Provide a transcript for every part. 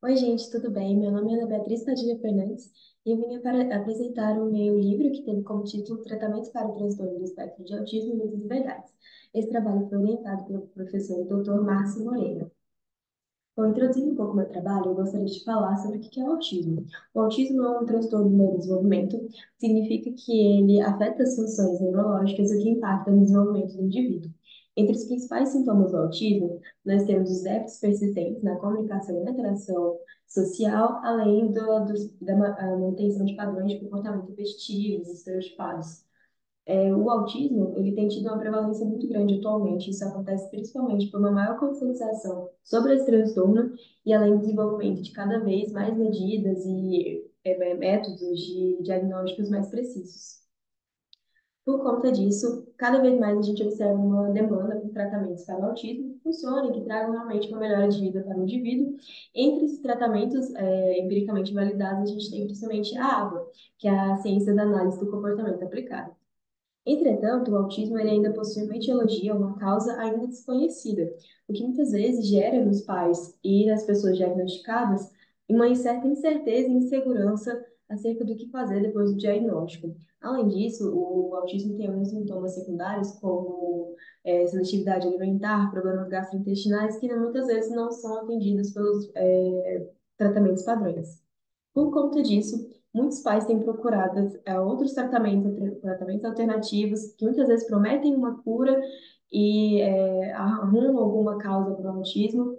Oi, gente, tudo bem? Meu nome é Ana Beatriz Padilha Fernandes e eu vim para apresentar o meu livro que teve como título Tratamentos para o Transtorno do Espectro de Autismo e Mitos e Verdades. Esse trabalho foi orientado pelo professor Dr. Márcio Moreira. Bom, introduzindo um pouco o meu trabalho, eu gostaria de falar sobre o que é o autismo. O autismo é um transtorno do neurodesenvolvimento, significa que ele afeta as funções neurológicas, o que impacta no desenvolvimento do indivíduo. Entre os principais sintomas do autismo, nós temos os déficits persistentes na comunicação e na interação social, além da manutenção de padrões de comportamento repetitivos, estereotipados. O autismo, ele tem tido uma prevalência muito grande atualmente. Isso acontece principalmente por uma maior conscientização sobre esse transtorno e além do desenvolvimento de cada vez mais medidas e métodos de diagnósticos mais precisos. Por conta disso, cada vez mais a gente observa uma demanda por tratamentos para o autismo que funcionem, que tragam realmente uma melhora de vida para o indivíduo. Entre esses tratamentos empiricamente validados, a gente tem principalmente a ABA, que é a ciência da análise do comportamento aplicada. Entretanto, o autismo ele ainda possui uma etiologia, uma causa ainda desconhecida, o que muitas vezes gera nos pais e nas pessoas diagnosticadas uma certa incerteza e insegurança acerca do que fazer depois do diagnóstico. Além disso, o autismo tem alguns sintomas secundários, como seletividade alimentar, problemas gastrointestinais, que muitas vezes não são atendidos pelos tratamentos padrões. Por conta disso, muitos pais têm procurado outros tratamentos alternativos que muitas vezes prometem uma cura e arrumam alguma causa para o autismo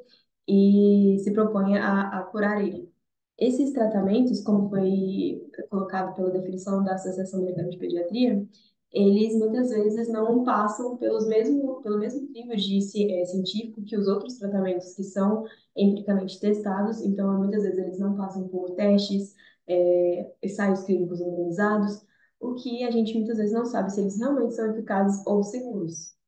e se propõem a curar ele. Esses tratamentos, como foi colocado pela definição da Associação Americana de Pediatria, eles muitas vezes não passam pelo mesmo nível de científico que os outros tratamentos que são empiricamente testados, então muitas vezes eles não passam por testes, ensaios clínicos randomizados, o que a gente muitas vezes não sabe se eles realmente são eficazes ou seguros.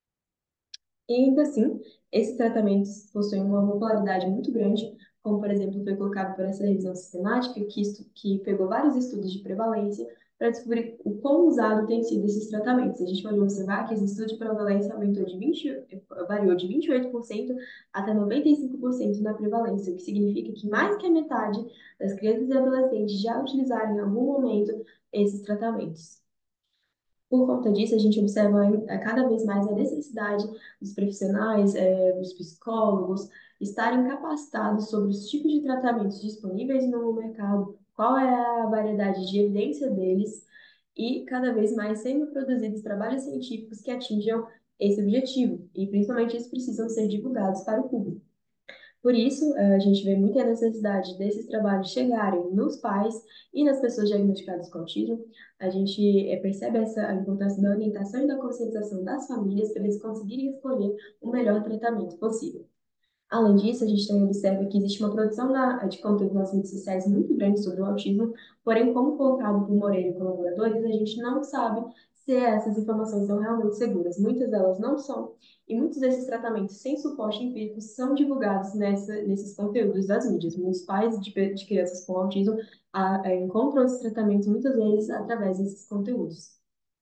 E ainda assim, esses tratamentos possuem uma popularidade muito grande, como, por exemplo, foi colocado por essa revisão sistemática, que pegou vários estudos de prevalência para descobrir o quão usado tem sido esses tratamentos. A gente pode observar que esse estudo de prevalência variou de 28% até 95% na prevalência, o que significa que mais que a metade das crianças e adolescentes já utilizaram em algum momento esses tratamentos. Por conta disso, a gente observa cada vez mais a necessidade dos profissionais, dos psicólogos, estarem capacitados sobre os tipos de tratamentos disponíveis no mercado, qual é a variedade de evidência deles, e cada vez mais sendo produzidos trabalhos científicos que atinjam esse objetivo, e principalmente eles precisam ser divulgados para o público. Por isso, a gente vê muita necessidade desses trabalhos chegarem nos pais e nas pessoas diagnosticadas com autismo. A gente percebe a importância da orientação e da conscientização das famílias para eles conseguirem escolher o melhor tratamento possível. Além disso, a gente também observa que existe uma produção de conteúdo nas redes sociais muito grande sobre o autismo, porém, como colocado por Moreira e colaboradores, a gente não sabe se essas informações são realmente seguras. Muitas delas não são, e muitos desses tratamentos sem suporte empírico são divulgados nesses conteúdos das mídias. Muitos pais de crianças com autismo encontram esses tratamentos muitas vezes através desses conteúdos.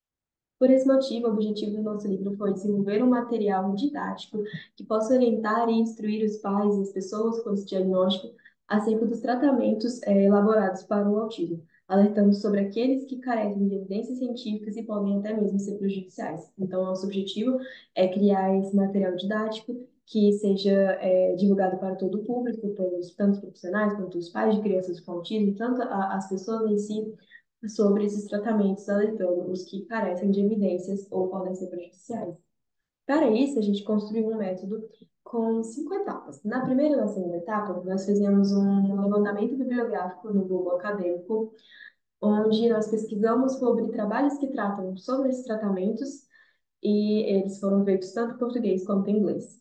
Por esse motivo, o objetivo do nosso livro foi desenvolver um material didático que possa orientar e instruir os pais e as pessoas com esse diagnóstico acerca dos tratamentos elaborados para o autismo, alertando sobre aqueles que carecem de evidências científicas e podem até mesmo ser prejudiciais. Então, nosso objetivo é criar esse material didático que seja divulgado para todo o público, pelos tanto os profissionais quanto os pais de crianças com autismo, tanto as pessoas em si, sobre esses tratamentos alertando os que carecem de evidências ou podem ser prejudiciais. Para isso, a gente construiu um método com 5 etapas. Na primeira e na segunda etapa, nós fizemos um levantamento bibliográfico no Google Acadêmico, onde nós pesquisamos sobre trabalhos que tratam sobre esses tratamentos e eles foram feitos tanto em português quanto em inglês.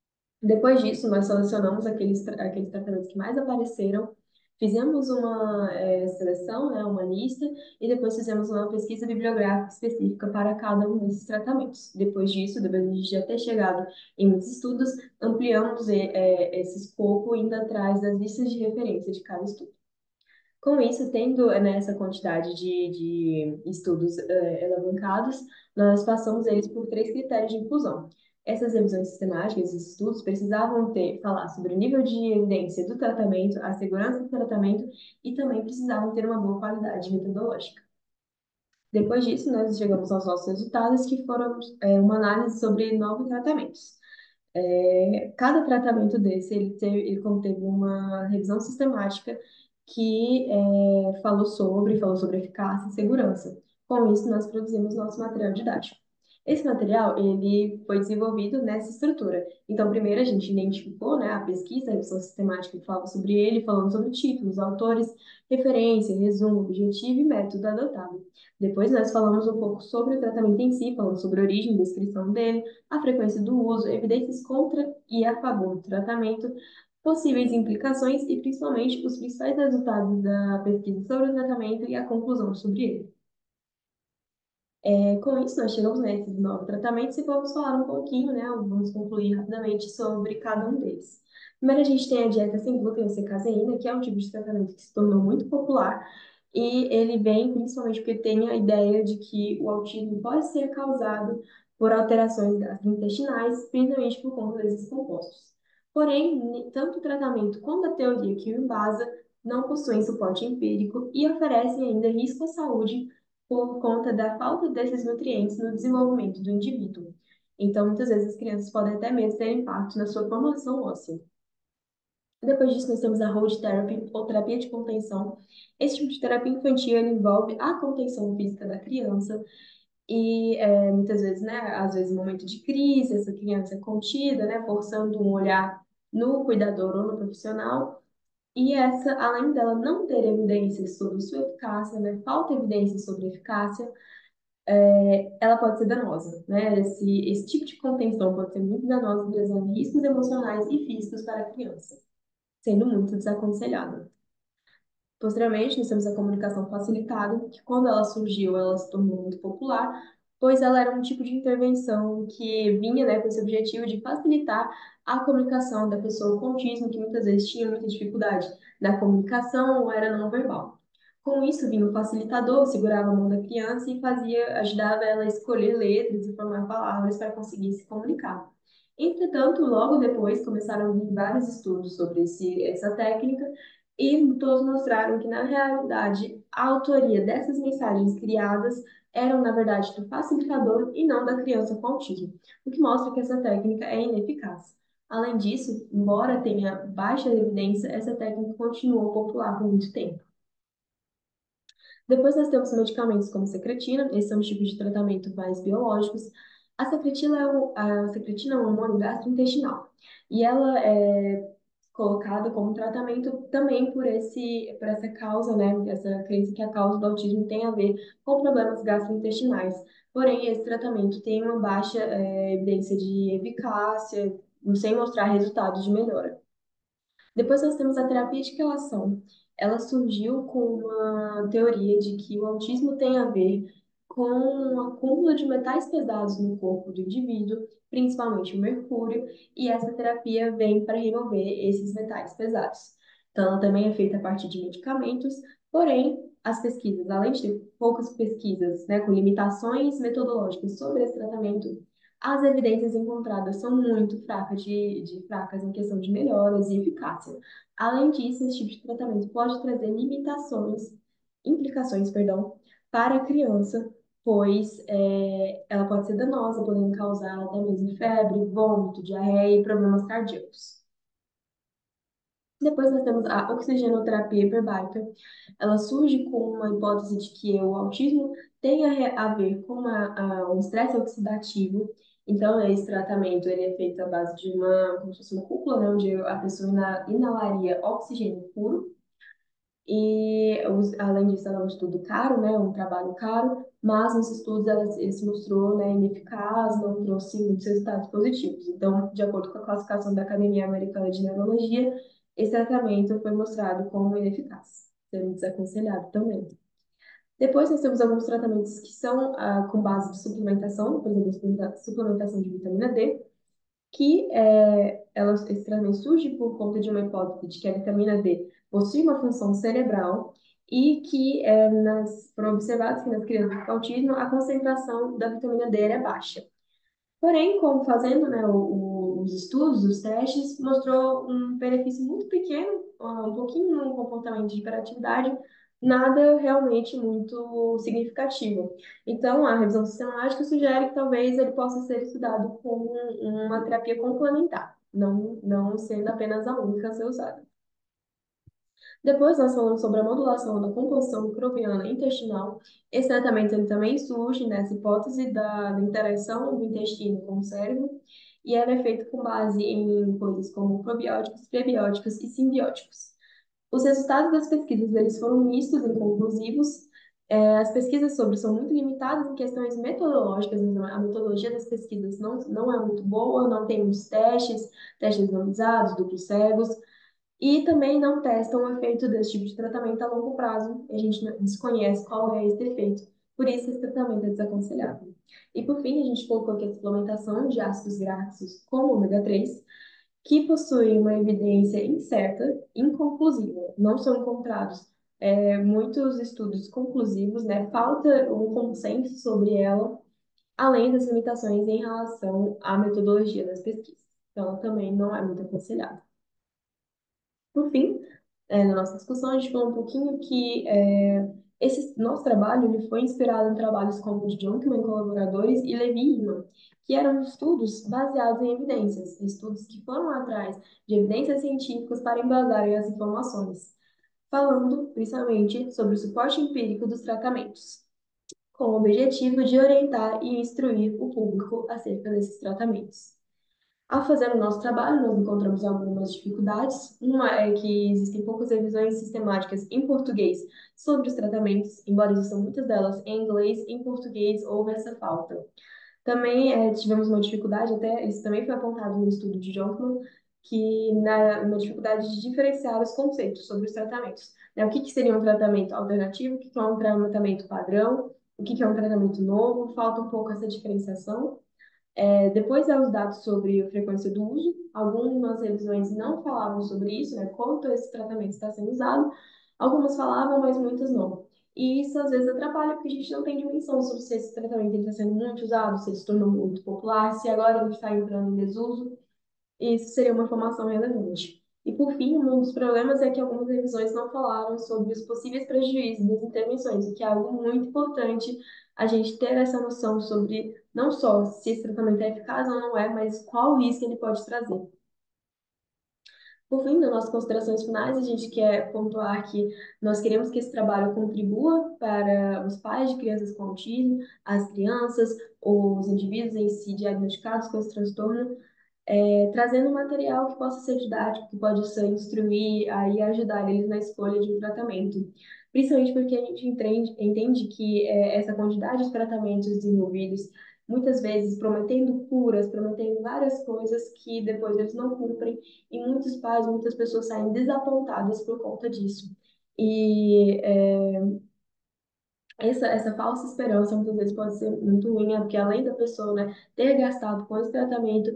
Depois disso, nós selecionamos aqueles tratamentos que mais apareceram, fizemos uma seleção, né, uma lista, e depois fizemos uma pesquisa bibliográfica específica para cada um desses tratamentos. Depois disso, depois de a gente já ter chegado em muitos estudos, ampliamos esse escopo indo atrás das listas de referência de cada estudo. Com isso, tendo essa quantidade de estudos alavancados, nós passamos eles por 3 critérios de inclusão. Essas revisões sistemáticas, esses estudos, precisavam falar sobre o nível de evidência do tratamento, a segurança do tratamento e também precisavam ter uma boa qualidade metodológica. Depois disso, nós chegamos aos nossos resultados, que foram uma análise sobre 9 tratamentos. Cada tratamento desse, ele conteve uma revisão sistemática que falou sobre eficácia e segurança. Com isso, nós produzimos nosso material didático. Esse material, ele foi desenvolvido nessa estrutura. Então, primeiro a gente identificou, né, a pesquisa, a revisão sistemática que falava sobre ele, falando sobre títulos, autores, referência, resumo, objetivo e método adotado. Depois nós falamos um pouco sobre o tratamento em si, falando sobre a origem e descrição dele, a frequência do uso, evidências contra e a favor do tratamento, possíveis implicações e principalmente os principais resultados da pesquisa sobre o tratamento e a conclusão sobre ele. Com isso, nós chegamos nesses 9 tratamentos e vamos falar um pouquinho, né? Vamos concluir rapidamente sobre cada um deles. Primeiro, a gente tem a dieta sem glúten ou sem caseína, que é um tipo de tratamento que se tornou muito popular e ele vem principalmente porque tem a ideia de que o autismo pode ser causado por alterações gastrointestinais, principalmente por conta desses compostos. Porém, tanto o tratamento quanto a teoria que o embasa não possuem suporte empírico e oferecem ainda risco à saúde por conta da falta desses nutrientes no desenvolvimento do indivíduo. Então, muitas vezes as crianças podem até mesmo ter impacto na sua formação óssea. Depois disso, nós temos a Hold Therapy, ou terapia de contenção. Esse tipo de terapia infantil ele envolve a contenção física da criança e muitas vezes, né, às vezes, no momento de crise, essa criança é contida, né, forçando um olhar no cuidador ou no profissional. E essa, além dela não ter evidências sobre sua eficácia, né, falta evidências sobre eficácia, ela pode ser danosa, né? Esse tipo de contenção pode ser muito danosa, trazendo riscos emocionais e físicos para a criança, sendo muito desaconselhado. Posteriormente, nós temos a comunicação facilitada, que quando ela surgiu, ela se tornou muito popular, pois ela era um tipo de intervenção que vinha, né, com esse objetivo de facilitar a comunicação da pessoa com autismo, que muitas vezes tinha muita dificuldade na comunicação ou era não verbal. Com isso, vinha o facilitador, segurava a mão da criança e ajudava ela a escolher letras e formar palavras para conseguir se comunicar. Entretanto, logo depois começaram a vir vários estudos sobre essa técnica, e todos mostraram que, na realidade, a autoria dessas mensagens criadas eram, na verdade, do facilitador e não da criança com autismo, o que mostra que essa técnica é ineficaz. Além disso, embora tenha baixa evidência, essa técnica continuou popular por muito tempo. Depois nós temos medicamentos como secretina, esses são os tipos de tratamento mais biológicos. A secretina é um hormônio gastrointestinal e ela é colocada como tratamento também por essa causa, né? Essa crença que a causa do autismo tem a ver com problemas gastrointestinais. Porém, esse tratamento tem uma baixa evidência de eficácia, sem mostrar resultados de melhora. Depois nós temos a terapia de quelação. Ela surgiu com uma teoria de que o autismo tem a ver com o acúmulo de metais pesados no corpo do indivíduo, principalmente o mercúrio, e essa terapia vem para remover esses metais pesados. Então, ela também é feita a partir de medicamentos, porém, as pesquisas, além de ter poucas pesquisas, né, com limitações metodológicas sobre esse tratamento, as evidências encontradas são muito fracas em questão de melhoras e eficácia. Além disso, esse tipo de tratamento pode trazer implicações, perdão, para a criança, pois ela pode ser danosa, podendo causar até mesmo febre, vômito, diarreia e problemas cardíacos. Depois nós temos a oxigenoterapia hiperbárica. Ela surge com uma hipótese de que o autismo tem a ver com um estresse oxidativo. Então, esse tratamento ele é feito à base de como se fosse uma cúpula, né, onde a pessoa inalaria oxigênio puro. E, além disso, ela é um estudo caro, né, um trabalho caro, mas nos estudos ele se mostrou, né, ineficaz, não trouxe muitos resultados positivos. Então, de acordo com a classificação da Academia Americana de Neurologia, esse tratamento foi mostrado como ineficaz, sendo desaconselhado também. Depois, nós temos alguns tratamentos que são com base de suplementação, por exemplo, suplementação de vitamina D, que esse tratamento surge por conta de uma hipótese de que a vitamina D possui uma função cerebral e que foram observados que nas crianças com autismo a concentração da vitamina D é baixa. Porém, como fazendo, né, os estudos, os testes, mostrou um benefício muito pequeno, um pouquinho no comportamento de hiperatividade, nada realmente muito significativo. Então, a revisão sistemática sugere que talvez ele possa ser estudado como uma terapia complementar, não sendo apenas a única a ser usada. Depois nós falamos sobre a modulação da composição microbiana intestinal. Esse tratamento ele também surge nessa hipótese da interação do intestino com o cérebro, e ele é feito com base em coisas como probióticos, prebióticos e simbióticos. Os resultados das pesquisas eles foram mistos e inconclusivos. As pesquisas sobre são muito limitadas em questões metodológicas, a metodologia das pesquisas não é muito boa, não tem muitos testes, testes randomizados, duplos cegos, e também não testam o efeito desse tipo de tratamento a longo prazo. A gente desconhece qual é esse efeito. Por isso, esse tratamento é desaconselhável. E, por fim, a gente colocou aqui a suplementação de ácidos graxos como ômega 3, que possuem uma evidência incerta, inconclusiva. Não são encontrados muitos estudos conclusivos, né? Falta um consenso sobre ela, além das limitações em relação à metodologia das pesquisas. Então, ela também não é muito aconselhável. Por fim, na nossa discussão, a gente falou um pouquinho que esse nosso trabalho ele foi inspirado em trabalhos como o de Jonkman e colaboradores e Levi Hillman, que eram estudos baseados em evidências, estudos que foram atrás de evidências científicas para embasarem as informações, falando principalmente sobre o suporte empírico dos tratamentos, com o objetivo de orientar e instruir o público acerca desses tratamentos. Ao fazer o nosso trabalho, nós encontramos algumas dificuldades. Uma é que existem poucas revisões sistemáticas em português sobre os tratamentos, embora existam muitas delas em inglês, em português houve essa falta. Também tivemos uma dificuldade, até isso também foi apontado no estudo de Jonkman, que uma dificuldade de diferenciar os conceitos sobre os tratamentos. Né? O que, que seria um tratamento alternativo, o que, que é um tratamento padrão, o que, que é um tratamento novo, falta um pouco essa diferenciação. Depois há os dados sobre a frequência do uso. Algumas revisões não falavam sobre isso, né? Quanto esse tratamento está sendo usado. Algumas falavam, mas muitas não. E isso às vezes atrapalha porque a gente não tem dimensão sobre se esse tratamento está sendo muito usado, se ele se tornou muito popular, se agora ele está entrando em desuso. Isso seria uma informação relevante. E, por fim, um dos problemas é que algumas revisões não falaram sobre os possíveis prejuízos das intervenções, o que é algo muito importante a gente ter essa noção sobre não só se esse tratamento é eficaz ou não é, mas qual risco ele pode trazer. Por fim, nas nossas considerações finais, a gente quer pontuar que nós queremos que esse trabalho contribua para os pais de crianças com autismo, as crianças, os indivíduos em si diagnosticados com esse transtorno, trazendo material que possa ser didático, que pode ser instruir e ajudar eles na escolha de um tratamento. Principalmente porque a gente entende que essa quantidade de tratamentos desenvolvidos, muitas vezes prometendo curas, prometendo várias coisas que depois eles não cumprem, e muitos pais, muitas pessoas saem desapontadas por conta disso. E essa falsa esperança muitas vezes pode ser muito ruim, né? Porque além da pessoa, né, ter gastado com esse tratamento,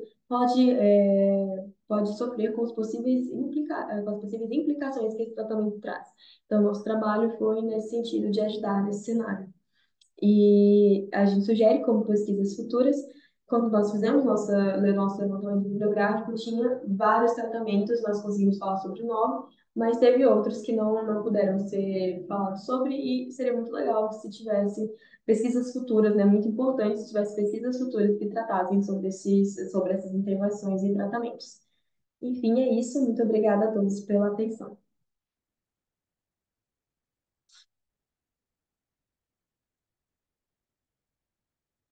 pode sofrer com com as possíveis implicações que esse tratamento traz. Então, nosso trabalho foi nesse sentido de ajudar nesse cenário. E a gente sugere como pesquisas futuras, quando nós fizemos nosso levantamento bibliográfico, tinha vários tratamentos, nós conseguimos falar sobre 9, mas teve outros que não puderam ser falados sobre, e seria muito legal se tivesse pesquisas futuras, né, muito importante se tivesse pesquisas futuras que tratassem sobre essas intervenções e tratamentos. Enfim, é isso. Muito obrigada a todos pela atenção.